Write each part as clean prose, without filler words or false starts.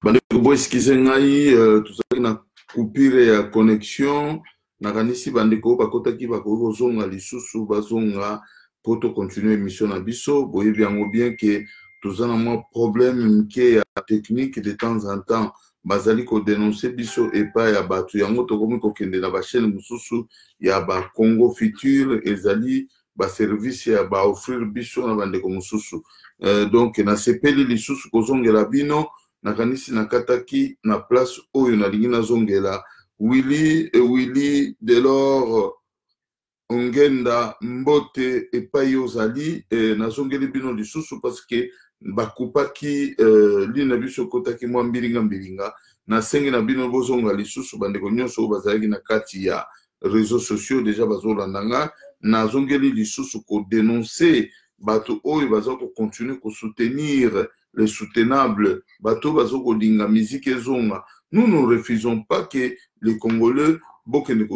bandeko boeskize ngai tozalaki na coupure ya connexion nakanisi bandeko bakotaki bakoki kozonga lisusu bazonga po tocontinue émission na biso boyebi yango bien ke toza na mwa problème mike ya technique de temps en temps bazali kodénonce biso epai ya bato yango tokomi kokende na bachaîne mosusu ya bacongo future ezali baservice ya baoffrir biso na bandeko mosusu donc nasepeli lisusu kozongela bino nakanisi nakataki na place oyo nalingi nazongela Willy Delors Ongenda Mbote epai ozali nazongeli bino lisusu parce que bakupaki lina biso kotaki mwa mbilinga nasengi na bino bozonga lisusu bandeko nyonso oyo bazalaki na kati ya réseaux sociaux déjà bazolanda nga nazongeli lisusu kodénoncer bato oyo baza kocontinue kosoutenir les soutenables bato bazo kolinga musique ezonga. Nous ne refusons pas que les Congolais bokende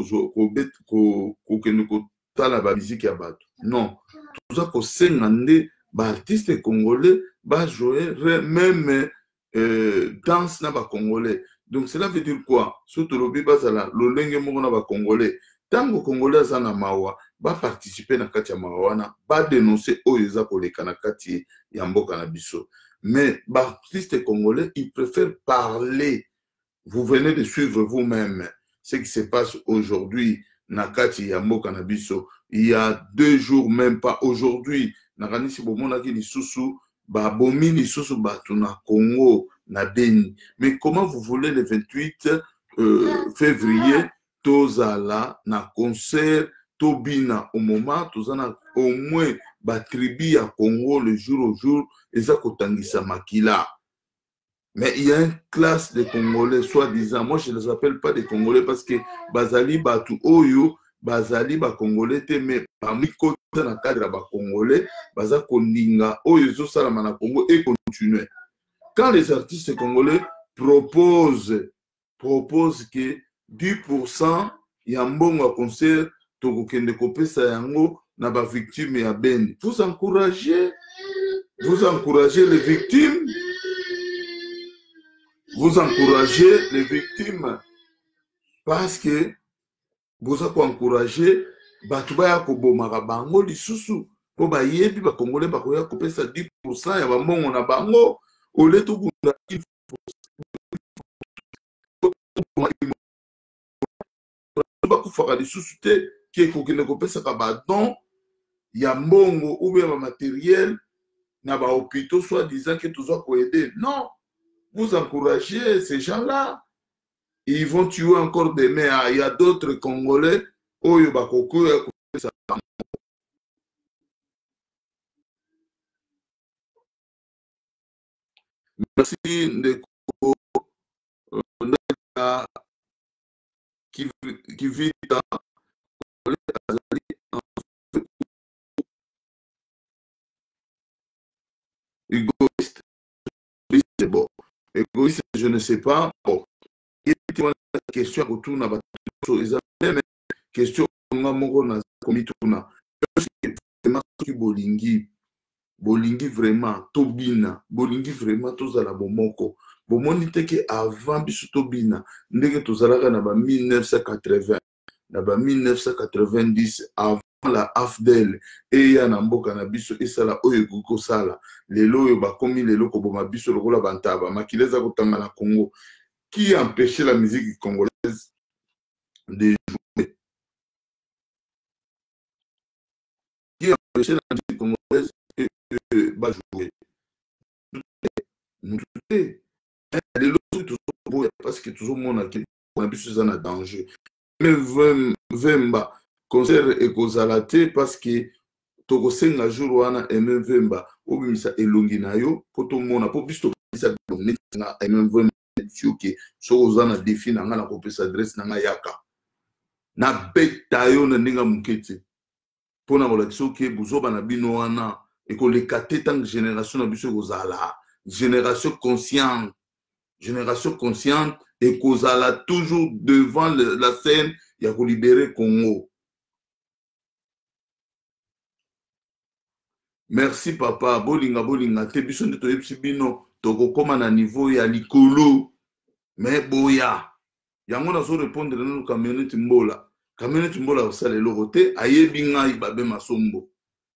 kotala ba musique ya bato. Non, toza kosenga nde ba artiste congolais ba jouer même danse na ba congolais. Donc cela veut dire quoi? Surtout lobi bazala lolenge moko na ba congolais. Tango congolais za na mawa ba participer na kati ya mawa na ba dénoncer oyo eza koleka na kati ya mboka na biso. Mais les artistes congolais, ils préfèrent parler. Vous venez de suivre vous-même ce qui se passe aujourd'hui. Nakati Yambo Kanabiso. Il y a 2 jours, même pas aujourd'hui. Nakanisi Bomonaki Lisusu, Babomi Lisusu Batuna Congo, Nabeni. Mais comment vous voulez le 28 février, Tozala, na concert, Tobina, au moment, Tozana, au moins, tribu à Congo le jour au jour, et ça kotangisa makila. Mais il y a une classe de Congolais, soi-disant, moi je ne les appelle pas des Congolais parce que Bazali Batu Oyo, Bazali ba Congolais, mais parmi côté dans le cadre ba Congolais, Baza Kondinga, Oyo Salama na Congo et continuer. Quand les artistes congolais proposent que 10% Yambongo concert, Tokokende Kopesa Yango, na ba victime ya Ben. Vous encouragez les victimes. Vous encouragez les victimes parce que vous avez encouragé Batouba Kobomara Bango lisusu po ba yebi ba Congolais ba koya kopesa 10% ya ba mbongo na bango ole to bunda ba kufaka lisusu te ki kokende kopesa ka ba don ya mbongo ou bien matériel na ba hôpitaux soit disant que tout ça peut aider. Non, vous encouragez ces gens-là. Ils vont tuer encore demain. Il y a d'autres Congolais. Oyo bakoko ça. Merci Ndeko qui vit dans égoïste, c'est bon. Égoïste, je ne sais pas. Bon. Il y a une question autour de la question bolingi vraiment tobina bolingi vraiment tozala bomoko bomoni teke avant biso tobina ndenge tozalaka na ba 1980 na ba 1990 avant la AFDEL et ya na mboka na biso esala oyo kuko sala lelo oyo bakomi lelo ko boma biso lokola bantaba makileza kotanga na Congo qui empêchait la musique congolaise de jouer, qui empêchait la musique congolaise de jouer. Les autres parce que toujours mon acquis on a besoin de danger. Mais Vemba concert et kozalate parce que tokosenga jour wana même Vemba obimisa elongi na yo poto mona po biso bisa na même Vemba que so na défi na nga na kopesa adresse na nga yaka na beta yo na ndinga mukete pona kolakisa ke buzoba na bino wana ekoleka te tant génération na biso kozala génération consciente et kozala toujours devant la scène ya ko libérer Congo. Merci papa bolinga te biso nde toyebisi bino tokokoma na niveau ya likolo mais boya yango nazo répondre na camionnette mbola osala eloko te ayebi ngai babe masombo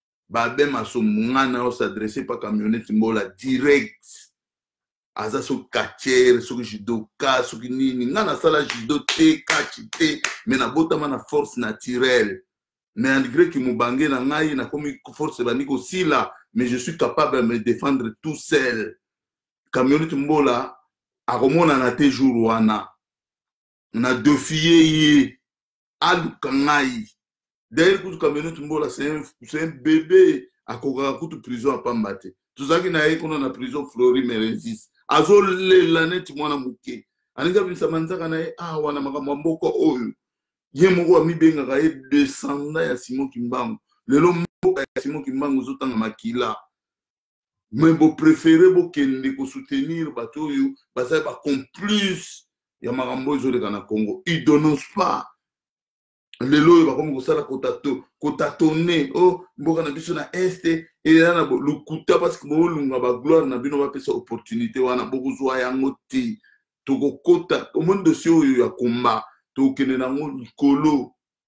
ngana s'adresser pa camionnette mbola direct aza so kachere so judoka so nini ngana sala judo te kachi te mais na botama na force naturelle mais malgré que mubange na ngai na komi force bani ko sila mais je suis capable de me défendre tout seul camionnette mbola akomona na te jour wana na défier aluka ngai d'ailleurs kutu camionnette mbola c'est un bébé akoka kutu prison à pambate tuzaki na ye kuna na prison Flori Merensis azolela neti mwana muke aninga bisa manzaka na ye wana makambo mboko oyo ye moko amibengaka ye descendant ya Simon Kimbangu lelo mboka ya Simon Kimbangu zotanga makila mais bo préféré bo kende ko soutenir bato oyo basa ba complice ya makambo ezoleka na Congo ils dénoncent pas lelo oyo bakomi kosala kotatone mboka na biso na este ela na lukuta parce que bolunga ba gloire na bino bapesa opportunité wana bokozwa yango te tokokota omoni dossier oyo ya komba tokende nango likolo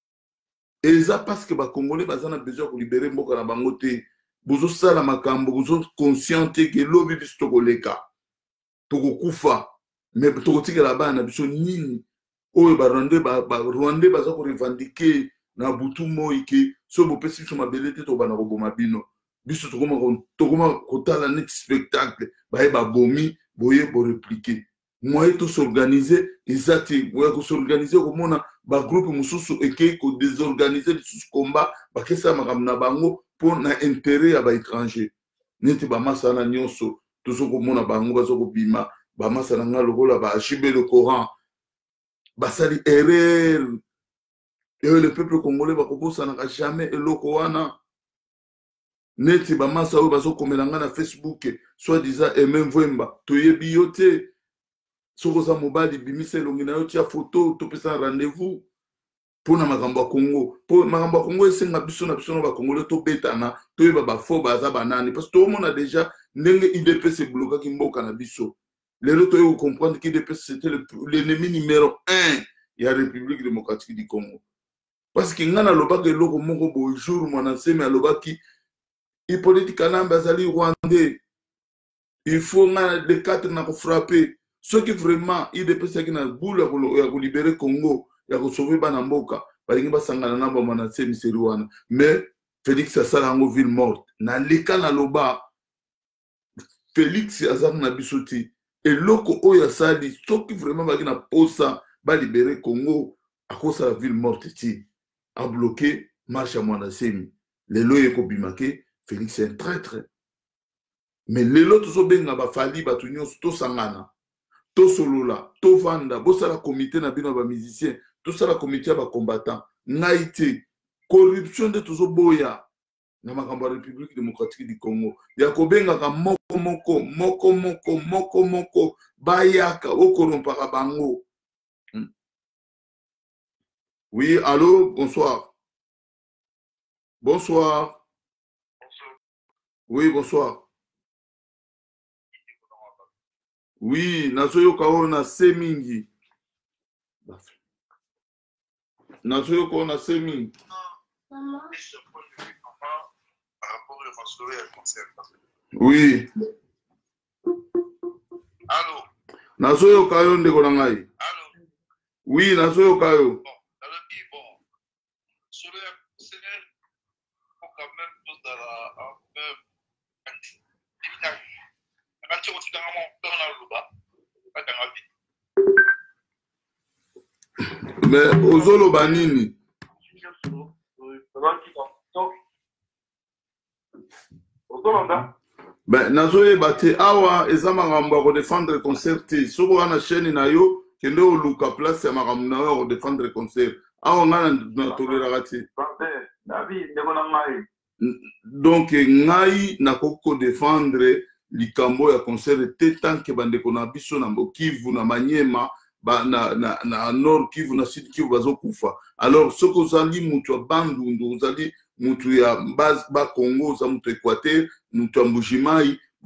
eza parce que bakongolais baza na besoin ko libérer mboka na bango te bozosala makambo bozo consciente ke lobi biso tokoleka tokokufa mais tokotikela bana biso nini oyo Rwandais baza ko revendiquer na butu moi ke so bopesi biso mabele te tobana koboma bino biso tokoma kotala net spectacle baye babomi boye bo répliquer moyen to s'organiser ezati boye ko s'organiser komona ba groupe mususu eke ko désorganiser lisusu combat bakesa makambo na bango pour na intérêt ya ba étranger neti ba masana nyonso tozo komona bango bazo kobima ba masana ngalo kola ba achibe le Coran basali erreur et le peuple congolais va kobosana jamais eloko wana neti ba masa oyo bazo komelanga na Facebook soit disant et même vwemba toyebi yote soko za mobali bimise longi na yo tia photo to pesa rendez-vous pour na makambo ya Congo pour makambo ya Congo esenga biso na ba congolais to betana toyeba ba fo baza banani parce que tout le monde a déjà ndenge IDPS bloqué kimboka na biso lelo toyo comprendre que IDPS c'était l'ennemi numéro 1 ya République démocratique du Congo parce que ngana lobaka eloko moko bonjour mwana seme alobaki Hippolyte Kanamba azali rwandais il faut ngana de 4 na ko frapper ceux qui vraiment IDPS qui na boule ya ko libérer Congo ya ko sauver bana mboka balingi basangana na ba mwana seme seriwana mais Félix asala ngo ville morte na leka na loba Félix azam na bisoti et loko oya sali ceux qui vraiment ba na posa ba libérer Congo à cause de la ville morte ti a bloqué marche à Mwanasemi les loyers ko bimake Félix est un traître mais les autres so benga ba fali ba tunyo to sangana to solola to vanda bosa la comité na bino ba musicien to sala comité ba combattant ngaite corruption de tozo boya na makambo ya République démocratique du Congo ya ko benga ka moko bayaka okorompaka bango. Oui, allô, bonsoir. Bonsoir. Oui, bonsoir. Oui, nazoyo kaona semingi. Nazoyo kaona semingi. Oui. Allô. Nazoyo kayo ndeko na ngai. Allô. Oui, nazoyo kayo. Mais ozolo banini ben nazoye bate awa eza makambo ko défendre concert soko wana chaîne na yo kende oluka place ya makambo na yo ko défendre concert awa ngana na tolera kati donc ngai na ko défendre likambo ya concert te tant que bandeko na biso na Kivu na Manyema na Nord Kivu na Sud Kivu bazokufa alors soko ozali mutu ya Bandundu ozali mutu ya ba Congo za mutu Équateur mutu ya Mbujimai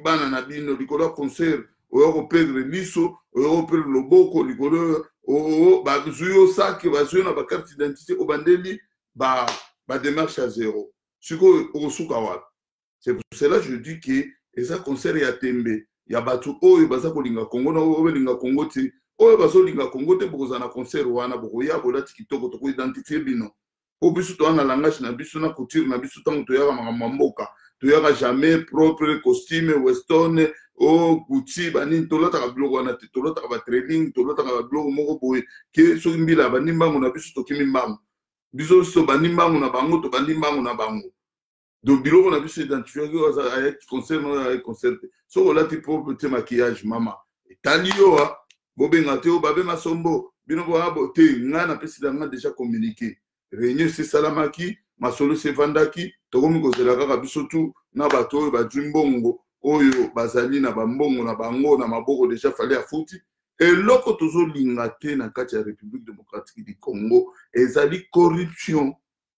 bana na bino likolo ya concert oyo koperdre liso oyo koperdre loboko likolo bazwi yo saki bazwi yo na bacarte d'identité obandeli démarche à zéro sikoyo okosuka wapi. C'est pour cela que je dis que eza concert ya tembe ya bato oyo baza kolinga Congo na oyo belinga Congo ti oyo bazolinga Congo te bokozala na concert wana bokoya bolati kitoko tokoidentifie bino po biso toza na langage na biso na couture na biso ntango toyaka makambo ya mboka toyaka jamais propre costume weston o Gucci banini tolataka biloko wana te tolataka batraining tolataka babiloko moko boye ke soki mbila bandi mbango na biso tokimi mbango biso so bandi mbango na bango tobandi mbango na bango donc biloko na biso identifie ayaki concert no ayaki concert te soki olati propre te maquillage mama etali yo bobenga te o babema sombo bino boabo te ngai napesi na nga déjà communiqué réunion esalamaki masolo sevandaki tokomi kozela kaka biso tu na bato oyo bazwi mbongo oyo bazali na bambongo na bango na maboko déjà fale afuti eloko tozolinga te na kati ya République démocratique du Congo ezali corruption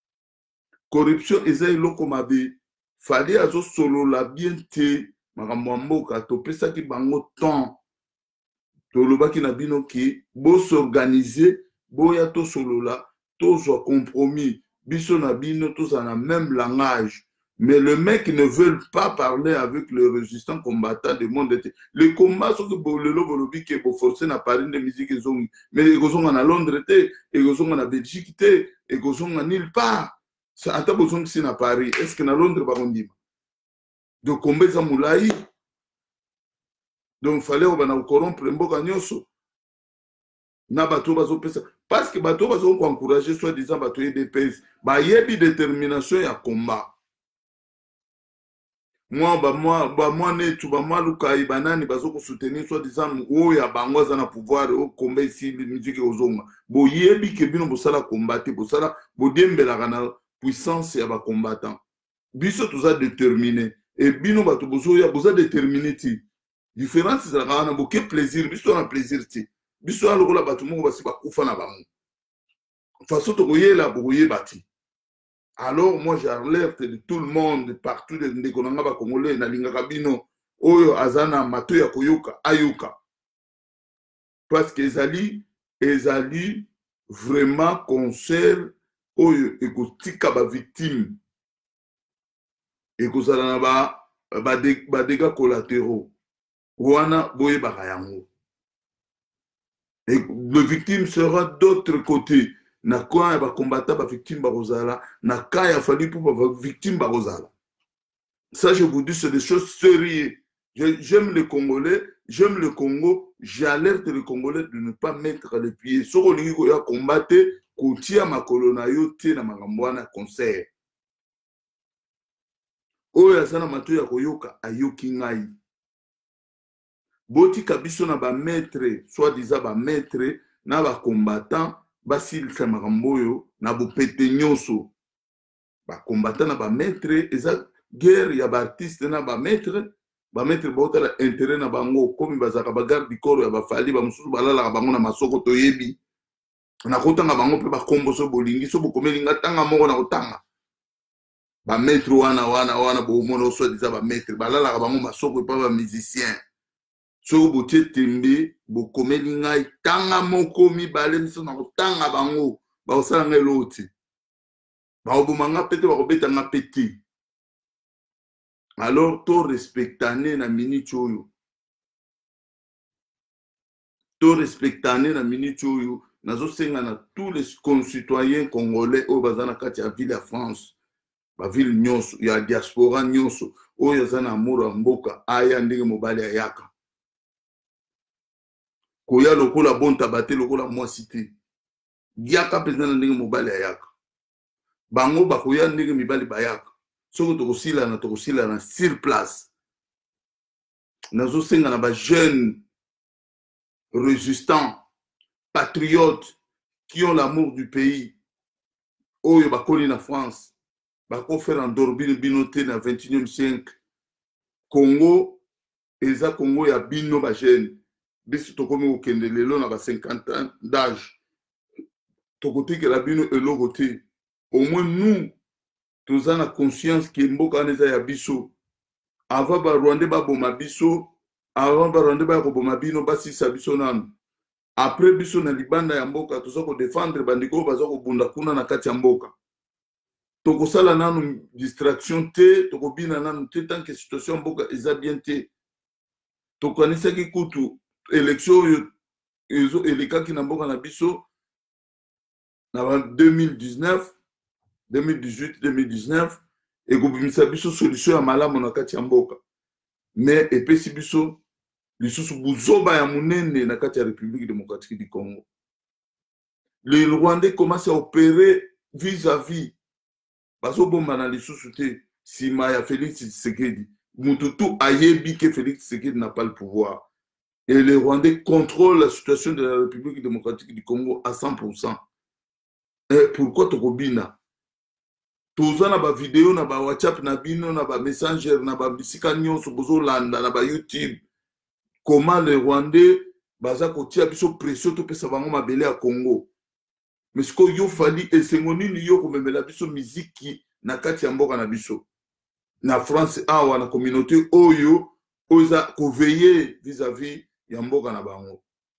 eza eloko mabe fale azosolola bien te makambo ya mboka topesaki bango temps tolobaki na bino ki bosorganize boya tosolola tozwa compromis biso na bino tozala na même langage mais le mec ne veut pas parler avec le résistant combattant du monde ete le combat soki bolelo bolobi ke boforce na Paris de musique ezongi mais ekozonga na Londres te ekozonga na Belgique te ekozonga nulle part ata bozongisi na Paris est-ce que na Londres bakondima donc combat eza molai donc fallait obana corrompre mboka nyonso na bato bazopesa parce que bato bazoko encourager soit disant bato EDPS bayebi détermination ya combat moi netu moi lukai banani bazoko soutenir soit disant oya bango aza na pouvoir o combat ici musique ozonga boyebi ke bino bosala combattre bosala bodembelaka na puissance ya ba combattant biso toza déterminé et bino bato bozoya boza déterminé ti différence ezalaka na boke plaisir biso na plaisir ti biso alokola bato moko basi bakufa na bango façon tokoyela bokoyeba ti alors moi j'alerte de tout le monde partout de ndeko nanga bakongolais nalingaka bino oyo aza na mato ya koyoka ayoka parce que ezali vraiment concert oyo ekotika bavictime ekozala na badégâts collatéraux wana boyebaka yango et le victime sera d'autre côté na quoi ya bakombata bavictime bakozala na cas ya fali pour bavictime bakozala ça je vous dis c'est des choses sérieuses j'aime les Congolais j'aime le Congo j'alerte les Congolais de ne pas mettre les pieds soko olingi koya combattre kotia makolo na yo te na makambo wana concert oyo aza na mato ya koyoka ayoki ngai botika biso na bametre soit disant bametre na bacombattant basilisa makambo oyo na bopete nyonso bacombattant na bametre eza guerre ya baartiste na bametre baotala intérêt na bango komi bazalaka bagarde du corps ya bafali bamosusu balalaka bango na masoko toyebi nakotanga bango mpe bakombo so bolingi so bokomelinga tanga moko na kotanga bametre wana bomona so disant bametre balalaka bango masoko epa bamusicien soki botie tembe bokomeli ngai tanga moko mibale miso na kotanga bango bakosala ngai eloko te bakoboma nga pete bakobeta nga pete alors torespectane na minute oyo nazosenga na tous les concitoyens congolais oyo baza na kati ya ville ya France baville nyonso ya diaspora nyonso oyo aza na amour ya mboka aya ndenge mobali ayaka koya lokola bonta bate lokola mwasi te yaka mpenza na ndenge mobali ayaka bango bakoya ndenge mibali bayaka soki tokosilana sur place nazosenga na bajeune résistants patriotes qui ont l'amour du pays oyo bakoli na France bakofere endormir bino te na 21e siècle Congo eza Congo ya bino bajeune biso tokomi kokende lelo na ba 50 ans d'âge tokotikela bino eloko te au moins nous toza na conscience ke mboka wana eza ya biso avant barwandais baboma biso avant barwandais bakoboma bino basisa biso nanu après biso na libanda ya mboka toza kodefendre bandeko oyo baza kobunda kuna na kati ya mboka tokosala nanu distraction te tokobina nanu te tant que situation mboka eza bien te tokanisaki kutu élection oyo les cas qui n'ont pas na biso en 2019 2018 2019 et kobimisa biso solution ya malamu na kati ya mboka mais epesi biso lisusu buzoba ya munene na kati ya République démocratique du Congo. Les Rwandais commencent à opérer vis-à-vis bazobomba na lisusu te sima ya Félix Tshisekedi. Mututu ayebi que Félix Tshisekedi n'a pas le pouvoir. Et les Rwandais contrôlent la situation de la République démocratique du Congo à 100%. Et pourquoi Tokobina? Toza na ba vidéo na ba WhatsApp na bino na ba Messenger na ba bisika nyonso bozo landa na ba YouTube. Comment les Rwandais baza kotia biso pression to pesa bango mabele ya Congo. Mais ce qu'il fallait esengoni ni yo komemela biso miziki na kati ya mboka na biso. Na France awa na communauté oyo oza koveiller vis-à-vis ya mboka na bango.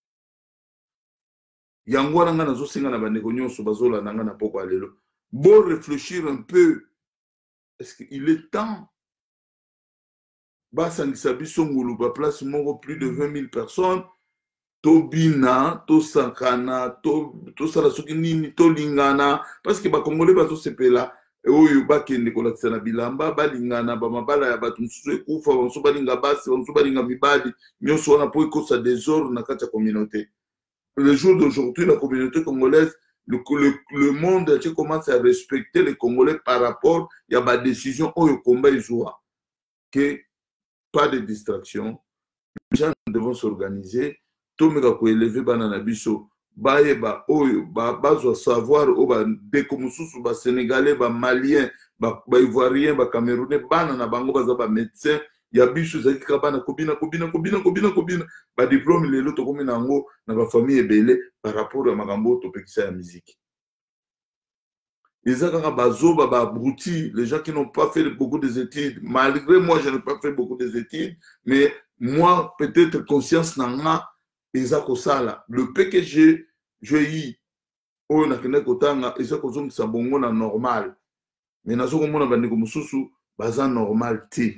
Yango wana nga nazo senga na bandeko nyonso bazola nanga na poko alelo. Bon réfléchir un peu. Est-ce qu'il est temps basangisa biso ngulu ba place moko plus de 20 000 personnes tobina to sankana to sala soki nini to lingana parce que ba congolais bazo sepela oyo bakende kolakisa na bilamba balingana ba mabala ya bato mususu ekufa banso balinga basi banso balinga mibali nyonso wana po ekosa désordre na kati ya communauté. Le jour d'aujourd'hui la communauté congolaise le monde commence à respecter les Congolais par rapport à la décision oyo combat izoa que pas de distraction. Les gens devront s'organiser. Tout le monde élever banana biso. Baeba oyo bazo savoir o ba deko mususu ba sénégalais ba malien ba ivoirien ba camerounais banana bango baza ba médecin ya biso zakika bana kobina ba diplôme lelo to komi nango na ba famille ebele par rapport à makambo to pekisa ya musique. Les abrutis, les gens qui n'ont pas fait beaucoup d'études, malgré moi, je n'ai pas fait beaucoup d'études, mais moi, peut-être conscience n'a le peu que j'ai eu, on a qu'un kotanga, et ça cause ça bon normal. Mais nazo comme on a bandé comme sous bazan normal ti.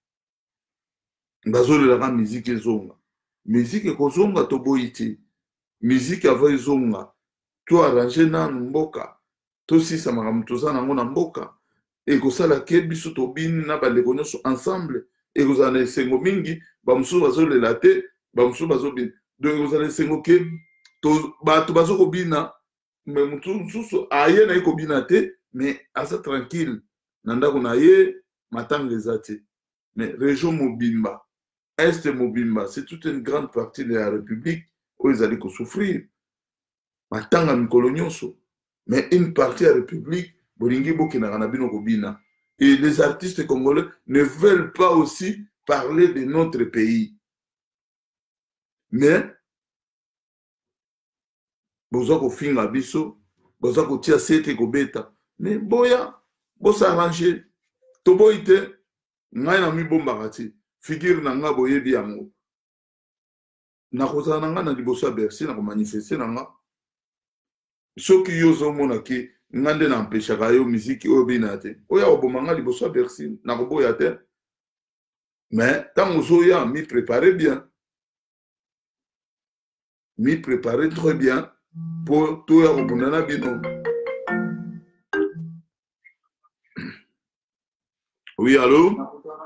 Bazo le la musique ezonga, musique ekozonga to boiti, musique ava ezonga, to arranger na mboka. Tosi sa makambo toza nango na mboka e kosala ke biso tobini na bandeko nyonso ensemble e kozala na esengo mingi bamosusu bazolela te bamosusu bazobina donc kozala esengo ke bato bazokobina me motu mosusu aye na ye kobina te mais aza tranquille na ndako na ye matanga eza te. Mais région mobimba est mobimba c'est toute une grande partie de la République oyo ezali kosouffrir matanga mikolo nyonso. Mais une partie de la République, et les artistes congolais ne veulent pas aussi parler de notre pays. Mais, bozako finga biso, bozako tia sete kobeta. Mais boya, bosa arranger. Toboite, ngai na mi bombakati. Figure na nga boye biango. Na koza na nga na liboso Bercy na ko manifester na nga. Ceux qui osent monaki, ngande na mpeshaka yo musique oyo binate. Oya obomanga liboso Bercy na koboya te. Mais tant ozoya mi préparer bien. Mi préparer très bien pour tout ya obonana bino. Oui, allô?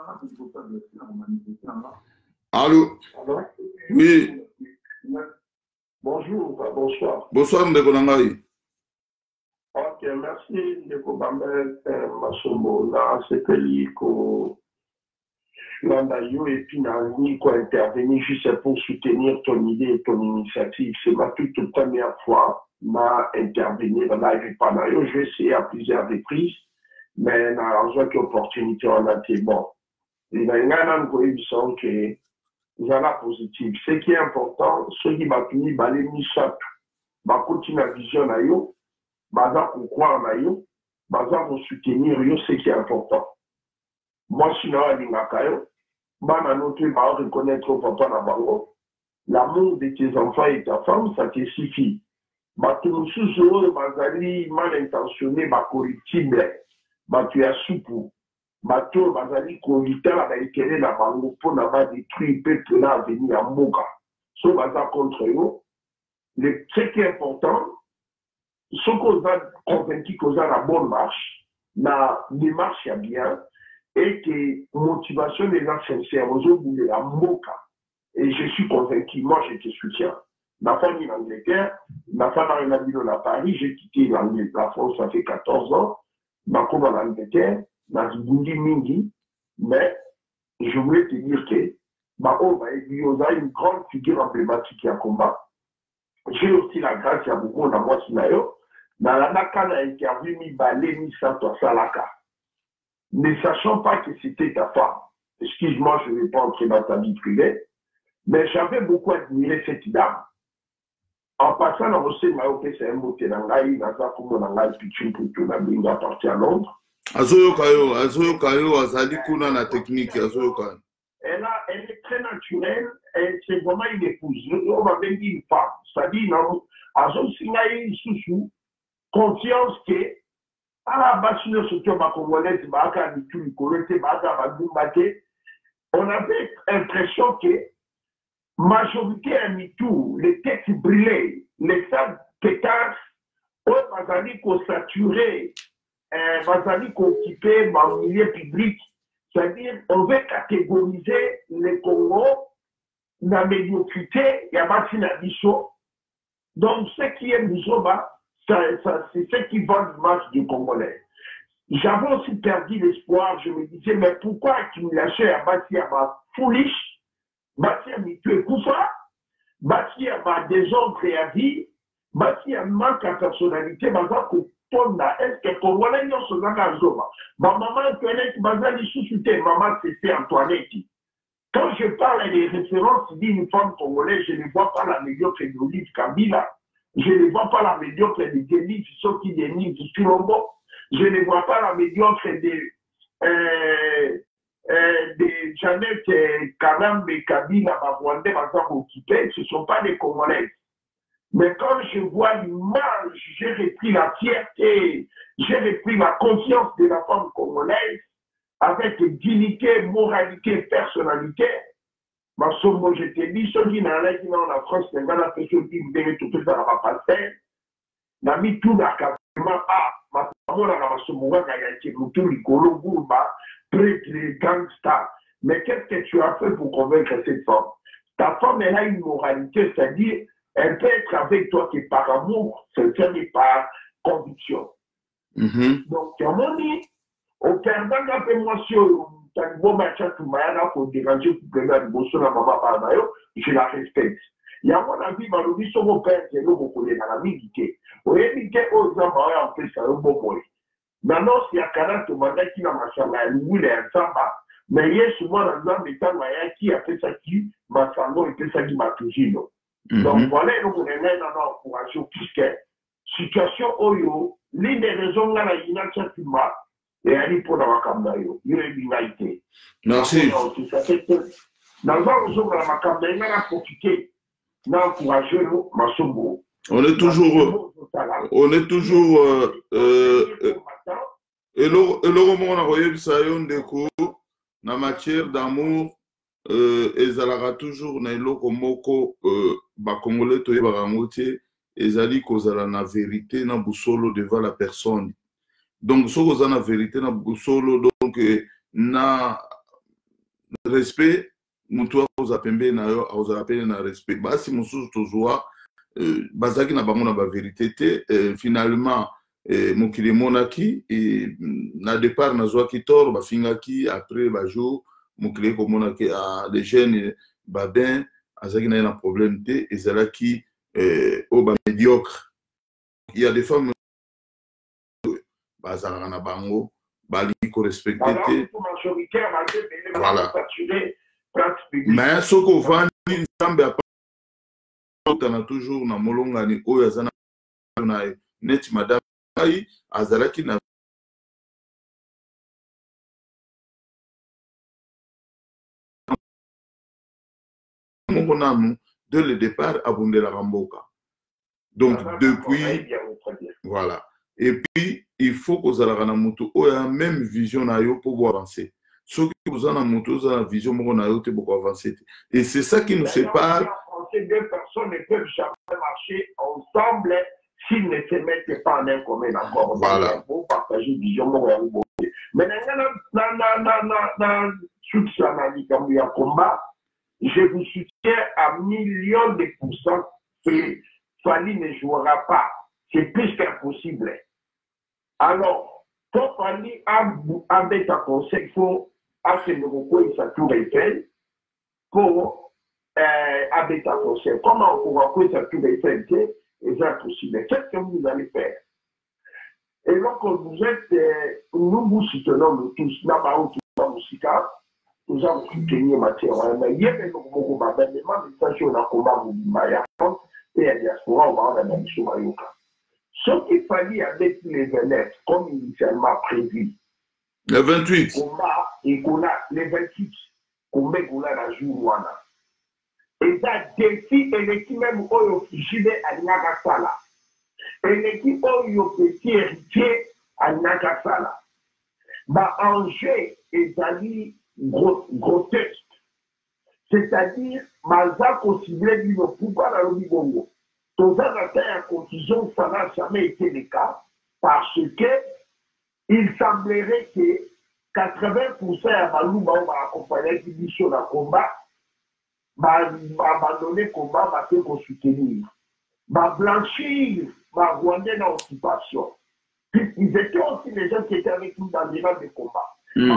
Allô? Oui. Bonjour, bonsoir. Bonsoir, Ndeko Nangai. Ok, merci, Ndeko Bambel, Masombo, là, c'est que l'ICO, Landayo, et puis Nani, quoi, intervenir juste pour soutenir ton idée et ton initiative. C'est ma toute première fois, m'a intervenir dans la vie Panayo. Je vais essayer à plusieurs reprises, mais dans une opportunité, on a été bon. Et dans une année, que voilà positif. Ce qui est important, ceux qui m'ont fini, balé ni chaque, bah continuer la vision na yo, bah pour croire na yo, bah pour soutenir yo, ce qui est important. Moi, je suis dans la ligne bah na notre bah reconnaître au papa na bango, l'amour de tes enfants et ta femme, ça te suffit. Bah tout le sous bah mal intentionné, bah correctible, bah tu es souple. Bato bazali kovita la baikele na bango po na ba détruire peuple na venir ya mboka. So baza contre yo, ce qui est important, ce qu'on a convaincu qu'on a la bonne marche, la démarche est bien, et que motivation des gens sincères, aux autres, de la moka. Et je suis convaincu, moi je te soutiens. Ma famille en Angleterre, ma femme a habité à Paris, j'ai quitté la France, ça fait 14 ans, ma femme en Angleterre, dans Bundi Mingi, mais je voulais te dire que on a une grande figure emblématique à combat. J'ai aussi la grâce, il y a beaucoup dans moi qui n'a eu. Dans la Naka, a interview mi balé, mi santo salaka. Ne sachant pas que c'était ta femme. Excuse-moi, je ne vais pas entrer dans ta vie privée, mais j'avais beaucoup admiré cette dame. En passant dans le Sénat, c'est un mot de l'angaï, dans un coup de l'angaï, puis tu peux tout la binga partir à Londres. Azoyo Kayo, Azali Kuna la technique, Azoyo Kayo. Elle est très naturelle, c'est vraiment une épouse. On va même dire une femme. C'est-à-dire, Azoyo Singaï, sous confiance que, on avait l'impression que majorité à MeToo, les têtes brûlées, les femmes pétasses, on va dire qu'on saturé, on va dire qu'on occupait dans le milieu public. C'est-à-dire, on veut catégoriser les Congo dans la médiocrité, il y a pas de bichot. Donc, ce qui est bichot, c'est ce qui vend l'image du Congolais. J'avais aussi perdu l'espoir, je me disais, mais pourquoi accumulation à Bati à ma foolish, Bati à Mitue Koufa, Bati à ma désordre et à vie, Bati à manque à personnalité, est-ce que Congolais n'y ont pas de zoma? Ma maman Antoinette, Bazali sous-souté, maman c'est Antoinette. Quand je parle des références d'une femme congolaise, je ne vois pas la médiocre d'Olive Kabila. Je ne vois pas la médiocre de Denis Soki Denis du Tulombo. Je ne vois pas la médiocre de Jeannette Karambe Kabila, Rwandais, occupés. Ce ne sont pas des Congolaises. Mais quand je vois l'image, j'ai repris la fierté, j'ai repris la confiance de la femme congolaise avec dignité, moralité, personnalité. Ma somme, moi, je t'ai dit, ceux qui n'ont pas dans la France, les gars, la personne qui me tout ça, ça va pas faire. N'a mis tout dans le ma femme, la somme, moi, il y a été tout le colo, gourba, prêtre, gangsta. Mais qu'est-ce que tu as fait pour convaincre cette femme? Ta femme, elle a une moralité, c'est-à-dire, elle peut être avec toi que par amour, sincère et par conviction. Donc, à mon avis, au perdant un peu moins sur je la respecte. Il y a mon avis, Malobi, son mon père, c'est l'homme pour les amitiés. Vous évitez aux hommes en plus à un bon point. Maintenant, s'il y a un qui m'a machama, lui, il est un samba. Mais il y a souvent un homme qui a fait ça qui m'a sango et fait ça qui m'a toujours. Donc voilà, nous on est là dans l'encouragement, puisque situation Oyo, l'une des raisons là, il y a un climat. Et elle est pour la Makambayo. Il y a une égalité. Merci. Dans le jour de la Makambayo, il a profité. Il a encouragé nous, Massobo. On est toujours. Et le moment on a voyé ça y est déco na matière d'amour ezalaka toujours na eloko moko ba congolais to yeba rangote ezali kozala na vérité na busolo devant la personne. Donc, ce que la vérité, na solo, donc, na respect, mutu a pembe na yo, a na respect. Bah, si musu tozoa, bazaki na bango na ba vérité te, finalement, mokili monaki, na départ na zoa ki tor, ba fingaki, après ba jour, mokili ko monaki, les jeunes, ba ben, azaki na un problème te, ezalaki, au ba médiocre. Il y a des femmes bazalaka bango bali ko respecter voilà mais ce qu'on va nzambe apana toujours na molongani oyo azana na net madame ai azalaki na mongonanu de le départ abundela ramboka donc depuis voilà. Et puis, il faut que vous ayez la même vision pour avancer. Ceux qui vous ont la vision pour avancer. Et c'est ça qui nous sépare ces deux personnes ne peuvent jamais marcher ensemble s'ils ne se mettent pas en un commun accord. Voilà. Pour partager vision. Mais dans le combat, je vous soutiens à millions de pourcents que Fali ne jouera pas. C'est plus qu'impossible. Alors, pour Fali, avec un conseil, il faut assurer sa tour Eiffel pour avec un conseil. Comment on pourra couper sa tour Eiffel? C'est impossible. Qu'est-ce que vous allez faire? Et donc, vous êtes, nous vous soutenons nous tous, nous nous avons soutenir matière. Il y a des messages sur le combat et la diaspora, on va en aller sur Mayoka. Ce qu'il fallait avec les élèves, comme initialement prévu, le 28, combat et qu'on a les 28, qu'on met qu'on a la journée. Et ça défi et l'équipe même au Fijide à Nagasala. Et l'équipe au petit héritier à Nagasala. Bah, enjeu est allé grotesque. C'est-à-dire, Mazak au ciblé du pouvoir à l'Obibongo. Dans un confusion, ça n'a jamais été le cas, parce que il semblerait que 80% à Malouba va accompagner l'édition d'un combat, va abandonner le combat, va se soutenir, va blanchir, va rwandais dans l'occupation. Puis ils étaient aussi les gens qui étaient avec nous dans les rangs de combat.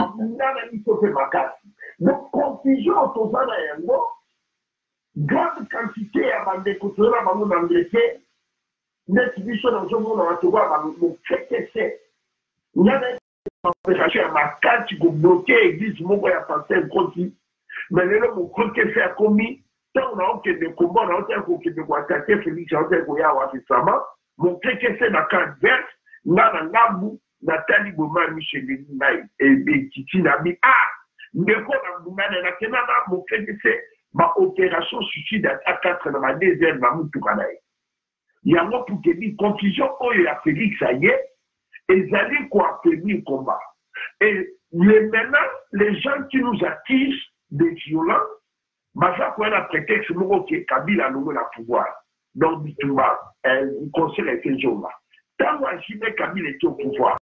Donc, confusion autour de la grande quantité à bande de couture à bande d'Angleterre, l'exhibition dans le monde, on va te voir, mon fait que c'est. Il y a des opérations à ma carte qui vont bloquer l'église, mon voyage à penser un produit. Mais là, mon croque fait à commis, tant on a aucun de combat, on a aucun de attaquer Félix, on a aucun de avoir fait ça, mon croque fait la carte verte, là, dans l'abou, Nathalie Boma, Michel Ninaï, et Titi Nabi, mais quand on a mon croque fait, ma opération suicide à 4 dans ma deuxième, ma moutoukanaï. Il y a moi pour que les confusion, oh, il a Félix, ça y est, ils allaient quoi prévenir le combat. Et maintenant, les gens qui nous accusent de violents, Maza quoi a prétexte, ok, Kabila a nommé le pouvoir. Donc, Bitouba, le conseil a été là. Tant que Kabila était au pouvoir,